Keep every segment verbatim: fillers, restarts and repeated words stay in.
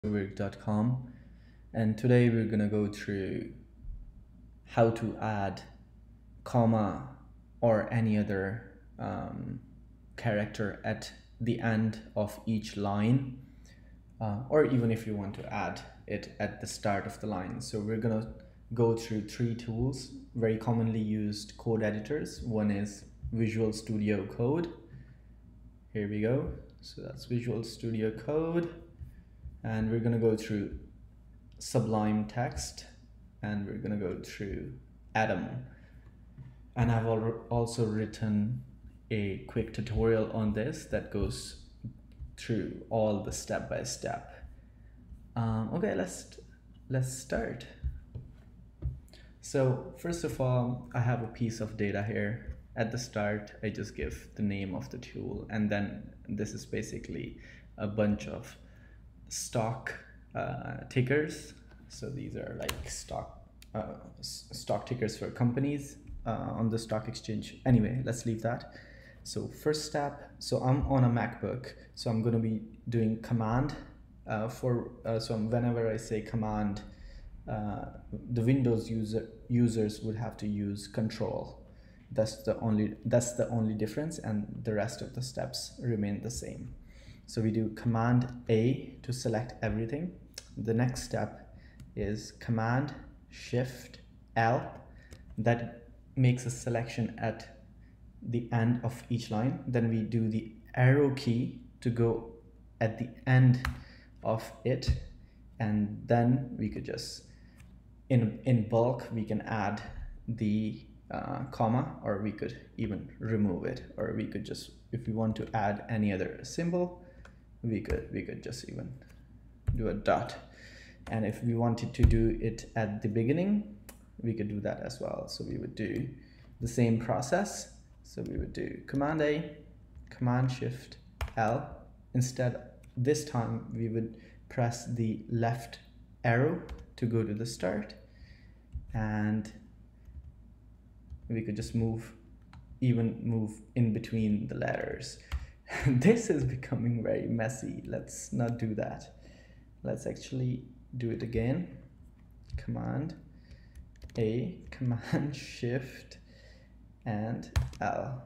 virk dot com, and today we're gonna go through how to add comma or any other um, character at the end of each line, uh, or even if you want to add it at the start of the line. So we're gonna go through three tools, very commonly used code editors. One is Visual Studio Code. Here we go. So that's Visual Studio Code. And we're going to go through Sublime Text, and we're going to go through Atom. And I've also written a quick tutorial on this that goes through all the step by step. Um, okay, let's let's start. So first of all, I have a piece of data here. At the start, I just give the name of the tool, and then this is basically a bunch of stock uh, tickers. So these are like stock uh, stock tickers for companies uh, on the stock exchange. Anyway, let's leave that. So first step, so I'm on a MacBook, so I'm going to be doing command uh, for uh, so whenever I say command, uh, the Windows user users would have to use control. That's the only that's the only difference, and the rest of the steps remain the same. So we do Command A to select everything. The next step is Command Shift L. That makes a selection at the end of each line. Then we do the arrow key to go at the end of it, and then we could just in in bulk we can add the uh, comma, or we could even remove it, or we could just, if we want to add any other symbol, we could we could just even do a dot. And if we wanted to do it at the beginning, we could do that as well. So we would do the same process. So we would do Command A, Command Shift L. Instead, this time we would press the left arrow to go to the start, and we could just move, even move in between the letters. This is becoming very messy. Let's not do that. Let's actually do it again. Command A, Command Shift and L.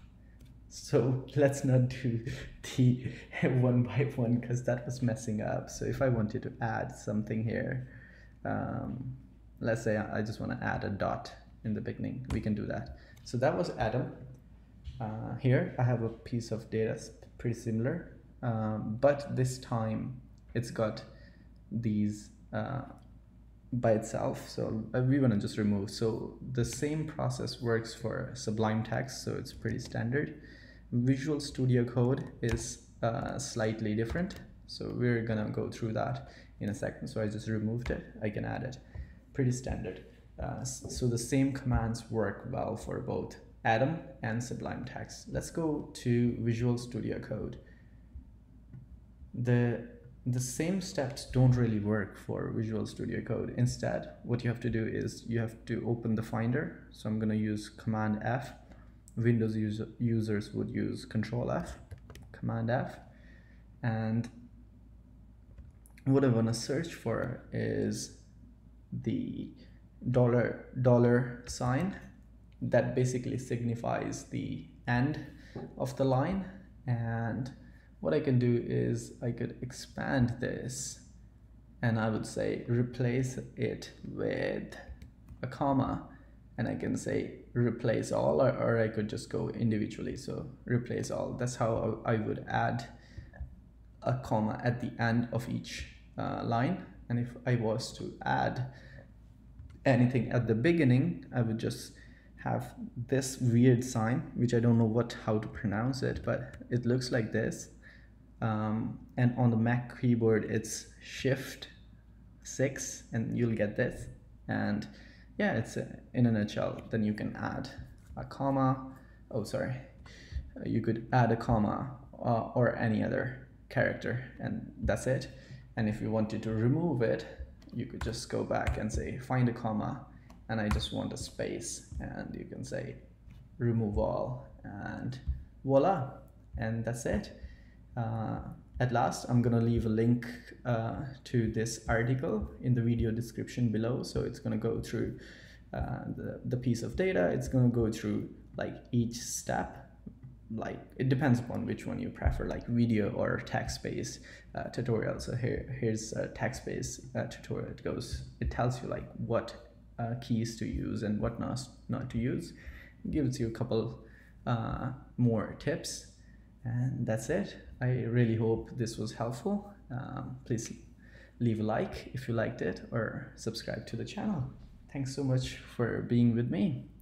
So let's not do the one by one, because that was messing up. So if I wanted to add something here, um, let's say I just want to add a dot in the beginning, we can do that. So that was Atom. Uh, here I have a piece of data pretty similar, um, but this time it's got these uh, by itself, so we want to just remove. So the same process works for Sublime Text, so it's pretty standard. Visual Studio Code is uh, slightly different, so we're gonna go through that in a second. So I just removed it, I can add it. Pretty standard. Uh, so the same commands work well for both Atom and Sublime Text. Let's go to Visual Studio Code. The, the same steps don't really work for Visual Studio Code. Instead, what you have to do is you have to open the Finder. So I'm going to use Command F. Windows user, users would use Control F, Command F. And what I want to search for is the dollar dollar sign. That basically signifies the end of the line. And what I can do is I could expand this, and I would say replace it with a comma, and I can say replace all, or, or I could just go individually. So replace all. That's how I would add a comma at the end of each uh, line. And if I was to add anything at the beginning, I would just have this weird sign, which I don't know what how to pronounce it, but it looks like this. Um, and on the Mac keyboard, it's Shift six, and you'll get this. And yeah, it's a, in a nutshell. Then you can add a comma. Oh, sorry. Uh, you could add a comma uh, or any other character, and that's it. And if you wanted to remove it, you could just go back and say find a comma, and I just want a space, and you can say remove all, and voila, and that's it. Uh, At last, I'm gonna leave a link uh, to this article in the video description below. So it's gonna go through uh, the, the piece of data. It's gonna go through like each step. Like it depends upon which one you prefer, like video or text-based uh, tutorial. So here, here's a text-based uh, tutorial. It goes, it tells you like what uh, keys to use and what not, not to use. It gives you a couple uh, more tips. And that's it. I really hope this was helpful. Um, please leave a like if you liked it or subscribe to the channel. Thanks so much for being with me.